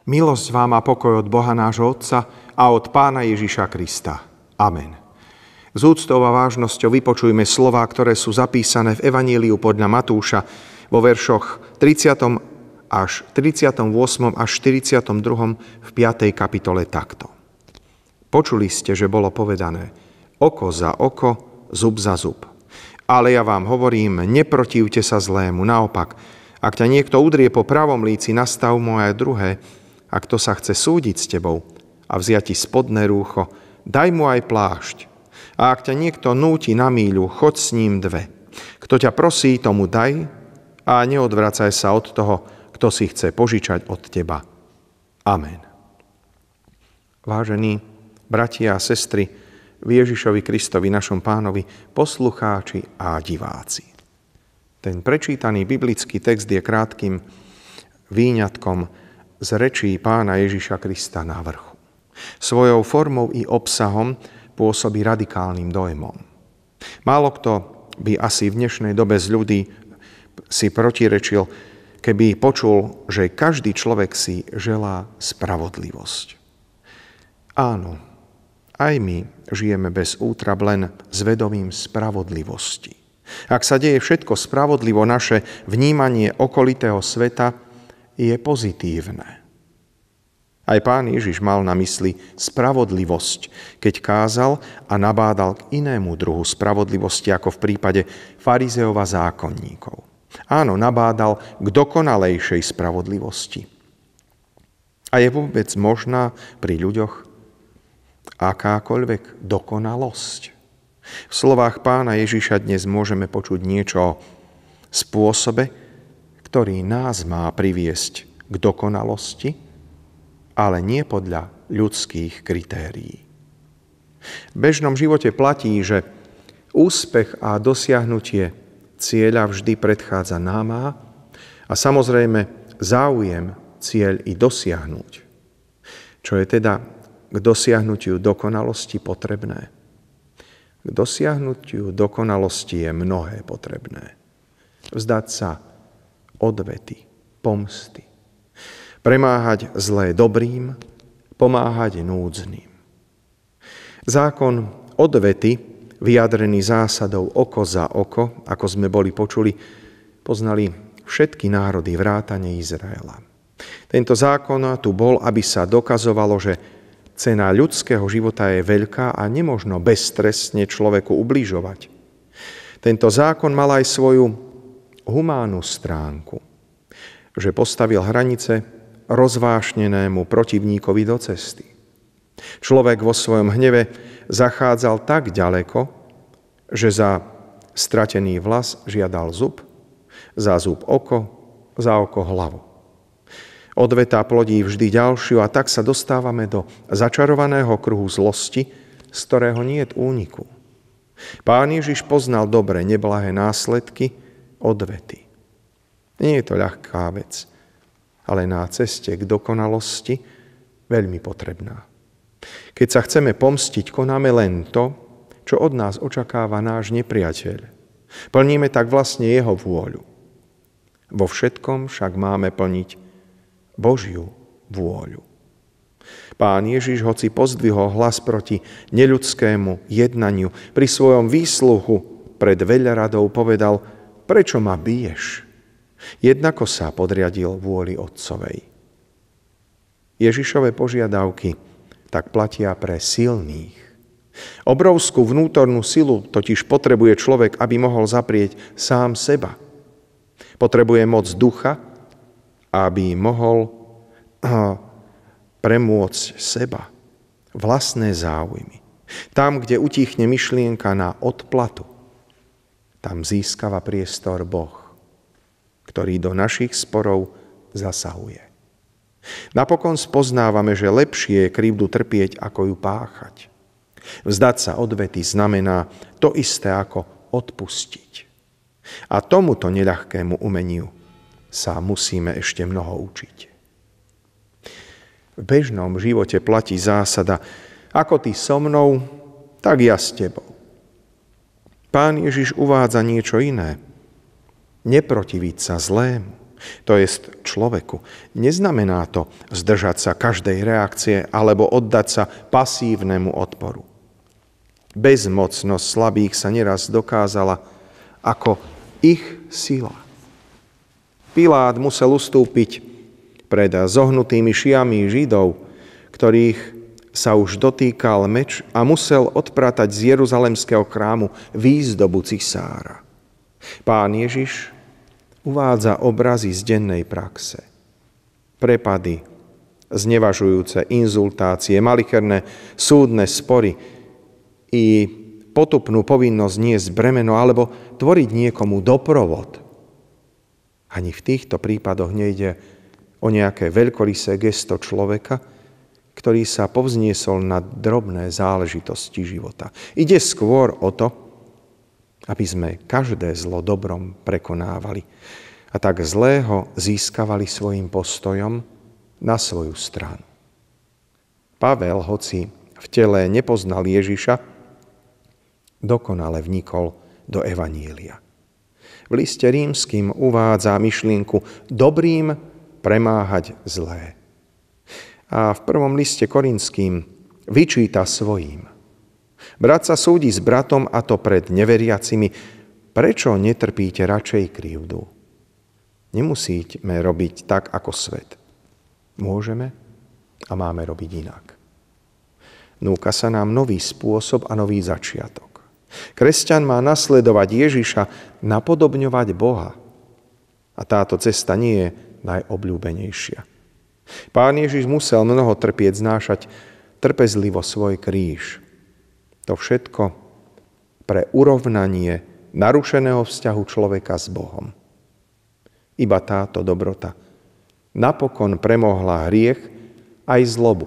Milosť vám a pokoj od Boha nášho Otca a od Pána Ježiša Krista. Amen. S úctou a vážnosťou vypočujme slová, ktoré sú zapísané v Evaníliu podľa Matúša vo veršoch 30. až 38. až 42. v 5. kapitole takto. Počuli ste, že bolo povedané: oko za oko, zub za zub. Ale ja vám hovorím, neprotivte sa zlému. Naopak, ak ťa niekto udrie po pravom líci, nastav mu aj druhé. A kto sa chce súdiť s tebou a vziať ti spodné rúcho, daj mu aj plášť. A ak ťa niekto núti na míľu, choď s ním 2. Kto ťa prosí, tomu daj a neodvracaj sa od toho, kto si chce požičať od teba. Amen. Vážení bratia a sestry v Ježišovi Kristovi, našom Pánovi, poslucháči a diváci. Ten prečítaný biblický text je krátkym výňatkom z rečí Pána Ježiša Krista na vrchu. Svojou formou i obsahom pôsobí radikálnym dojmom. Málo kto by asi v dnešnej dobe z ľudí si protirečil, keby počul, že každý človek si želá spravodlivosť. Áno, aj my žijeme bez útrap len s vedomím spravodlivosti. Ak sa deje všetko spravodlivo, naše vnímanie okolitého sveta je pozitívne. Aj Pán Ježiš mal na mysli spravodlivosť, keď kázal a nabádal k inému druhu spravodlivosti, ako v prípade farizeov a zákonníkov. Áno, nabádal k dokonalejšej spravodlivosti. A je vôbec možná pri ľuďoch akákoľvek dokonalosť? V slovách Pána Ježiša dnes môžeme počuť niečo o spôsobe, ktorý nás má priviesť k dokonalosti, ale nie podľa ľudských kritérií. V bežnom živote platí, že úspech a dosiahnutie cieľa vždy predchádza námaha a samozrejme záujem cieľ i dosiahnuť. Čo je teda k dosiahnutiu dokonalosti potrebné? K dosiahnutiu dokonalosti je mnohé potrebné. Vzdať sa odvety, pomsty. Premáhať zlé dobrým, pomáhať núdznym. Zákon odvety, vyjadrený zásadou oko za oko, ako sme boli počuli, poznali všetky národy vrátane Izraela. Tento zákon tu bol, aby sa dokazovalo, že cena ľudského života je veľká a nemožno beztrestne človeku ubližovať. Tento zákon mal aj svoju humánnu stránku, že postavil hranice rozvášnenému protivníkovi do cesty. Človek vo svojom hneve zachádzal tak ďaleko, že za stratený vlas žiadal zub, za zub oko, za oko hlavu. Odveta plodí vždy ďalšiu a tak sa dostávame do začarovaného kruhu zlosti, z ktorého niet úniku. Pán Ježiš poznal dobre neblahé následky odvety. Nie je to ľahká vec, ale na ceste k dokonalosti veľmi potrebná. Keď sa chceme pomstiť, konáme len to, čo od nás očakáva náš nepriateľ. Plníme tak vlastne jeho vôľu. Vo všetkom však máme plniť Božiu vôľu. Pán Ježiš, hoci pozdvihol hlas proti neľudskému jednaniu, pri svojom výsluchu pred veľradou povedal: prečo ma biješ? Jednako sa podriadil vôli Otcovej. Ježišove požiadavky tak platia pre silných. Obrovskú vnútornú silu totiž potrebuje človek, aby mohol zaprieť sám seba. Potrebuje moc ducha, aby mohol premôcť seba, vlastné záujmy. Tam, kde utichne myšlienka na odplatu, tam získava priestor Boh, ktorý do našich sporov zasahuje. Napokon spoznávame, že lepšie je krivdu trpieť, ako ju páchať. Vzdať sa odvety znamená to isté ako odpustiť. A tomuto neľahkému umeniu sa musíme ešte mnoho učiť. V bežnom živote platí zásada: ako ty so mnou, tak ja s tebou. Pán Ježiš uvádza niečo iné. Neprotiviť sa zlému, to jest človeku. Neznamená to zdržať sa každej reakcie alebo oddať sa pasívnemu odporu. Bezmocnosť slabých sa neraz dokázala ako ich sila. Pilát musel ustúpiť pred zohnutými šiami Židov, ktorých sa už dotýkal meč, a musel odpratať z Jeruzalemského chrámu výzdobu cisára. Pán Ježiš uvádza obrazy z dennej praxe. Prepady, znevažujúce inzultácie, malicherné súdne spory i potupnú povinnosť niesť bremeno alebo tvoriť niekomu doprovod. Ani v týchto prípadoch nejde o nejaké veľkorysé gesto človeka, ktorý sa povzniesol nad drobné záležitosti života. Ide skôr o to, aby sme každé zlo dobrom prekonávali a tak zlého získavali svojim postojom na svoju stranu. Pavel, hoci v tele nepoznal Ježiša, dokonale vnikol do evanília. V liste Rímskym uvádza myšlienku dobrým premáhať zlé. A v prvom liste Korinským vyčíta svojím: brat sa súdi s bratom, a to pred neveriacimi. Prečo netrpíte radšej krivdu? Nemusíme robiť tak ako svet. Môžeme a máme robiť inak. Núka sa nám nový spôsob a nový začiatok. Kresťan má nasledovať Ježiša, napodobňovať Boha. A táto cesta nie je najobľúbenejšia. Pán Ježiš musel mnoho trpieť, znášať trpezlivo svoj kríž. To všetko pre urovnanie narušeného vzťahu človeka s Bohom. Iba táto dobrota napokon premohla hriech aj zlobu.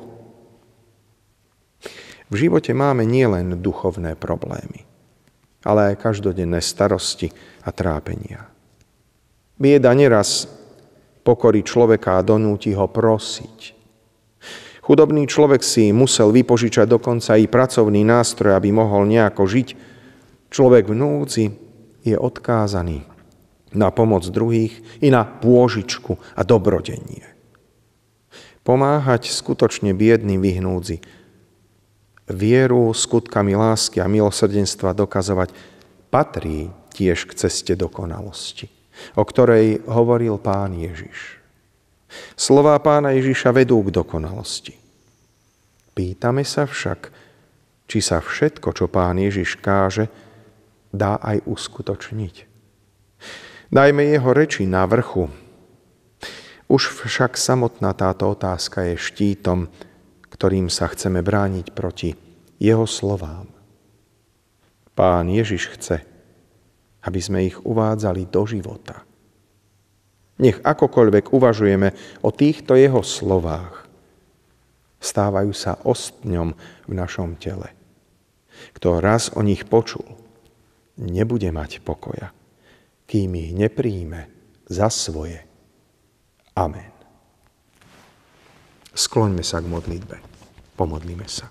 V živote máme nielen duchovné problémy, ale aj každodenné starosti a trápenia. Bieda neraz pokorí človeka a donúti ho prosiť. Chudobný človek si musel vypožičať dokonca i pracovný nástroj, aby mohol nejako žiť. Človek v núdzi je odkázaný na pomoc druhých i na pôžičku a dobrodenie. Pomáhať skutočne biedným v ich núdzi, vieru skutkami lásky a milosrdenstva dokazovať, patrí tiež k ceste dokonalosti, o ktorej hovoril Pán Ježiš. Slová Pána Ježiša vedú k dokonalosti. Pýtame sa však, či sa všetko, čo Pán Ježiš káže, dá aj uskutočniť. Dajme jeho reči na vrchu. Už však samotná táto otázka je štítom, ktorým sa chceme brániť proti jeho slovám. Pán Ježiš chce, aby sme ich uvádzali do života. Nech akokoľvek uvažujeme o týchto jeho slovách, stávajú sa ostňom v našom tele. Kto raz o nich počul, nebude mať pokoja, kým ich nepríjme za svoje. Amen. Skloňme sa k modlitbe. Pomodlíme sa.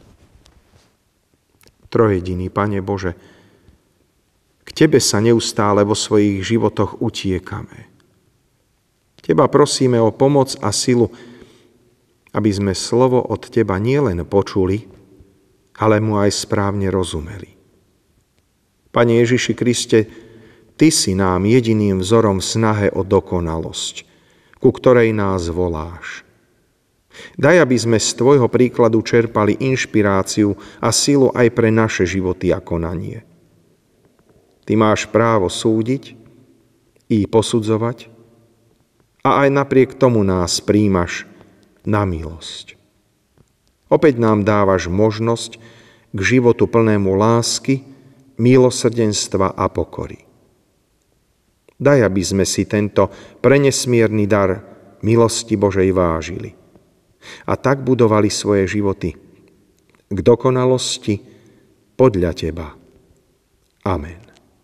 Trojjediný Pane Bože, k Tebe sa neustále vo svojich životoch utiekame. Teba prosíme o pomoc a silu, aby sme slovo od Teba nielen počuli, ale mu aj správne rozumeli. Pane Ježiši Kriste, Ty si nám jediným vzorom v snahe o dokonalosť, ku ktorej nás voláš. Daj, aby sme z Tvojho príkladu čerpali inšpiráciu a silu aj pre naše životy a konanie. Ty máš právo súdiť i posudzovať a aj napriek tomu nás príjmaš na milosť. Opäť nám dávaš možnosť k životu plnému lásky, milosrdenstva a pokory. Daj, aby sme si tento prenesmierny dar milosti Božej vážili a tak budovali svoje životy k dokonalosti podľa Teba. Amen.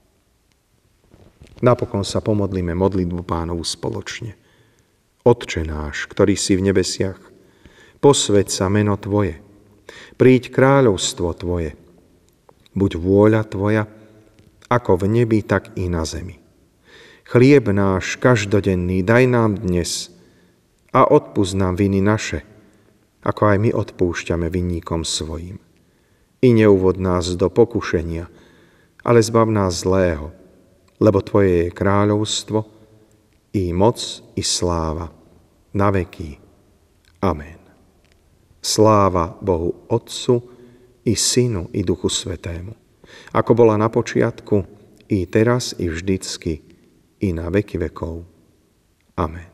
Napokon sa pomodlíme modlitbu Pánovu spoločne. Otče náš, ktorý si v nebesiach, posväť sa meno Tvoje, príď kráľovstvo Tvoje, buď vôľa Tvoja, ako v nebi, tak i na zemi. Chlieb náš každodenný daj nám dnes a odpusť nám viny naše, ako aj my odpúšťame vinníkom svojim. I neuvod nás do pokušenia, ale zbav nás zlého, lebo Tvoje je kráľovstvo, i moc, i sláva, na veky. Amen. Sláva Bohu Otcu, i Synu, i Duchu Svätému, ako bola na počiatku, i teraz, i vždycky, i na veky vekov. Amen.